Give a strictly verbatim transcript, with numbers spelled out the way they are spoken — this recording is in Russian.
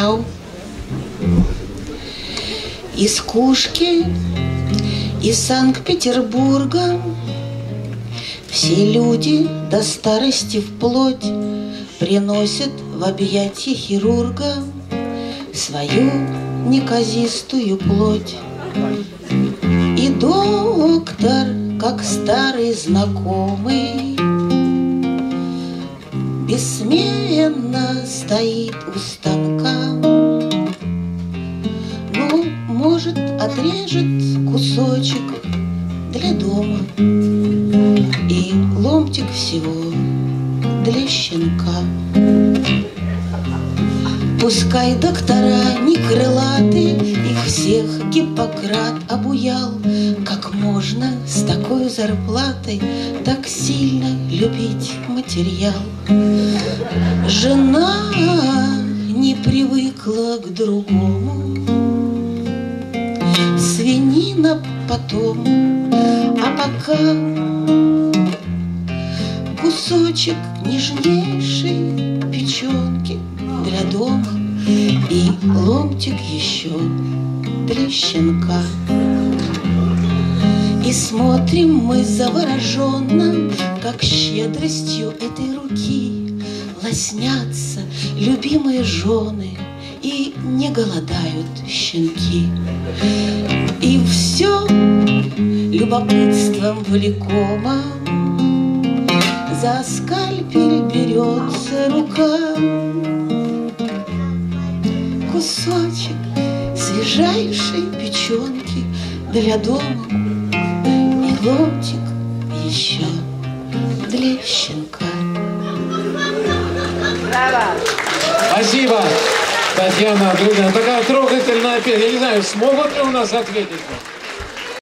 Мяу. Из Кушки, из Санкт-Петербурга все люди до старости вплоть приносят в объятия хирурга свою неказистую плоть. И доктор, как старый знакомый, бессменно стоит у станка. Ну, может, отрежет кусочек для дома и ломтик всего для щенка. Пускай доктора не крылаты, их всех Гиппократ обуял. Как можно с такой зарплатой так сильно любить материал? Жена не привыкла к другому, свинина потом, а пока кусочек нежнейшей печенки для дома и ломтик еще для щенка. И смотрим мы завороженно, как щедростью этой руки лоснятся любимые жены и не голодают щенки. И все любопытством влекомо за скальпель берется рука. Кусочек свежайшей печенки для дома и ломтик еще для щенка. Браво! Спасибо, Татьяна Друдина. Такая трогательная песня. Я не знаю, смогут ли у нас ответить?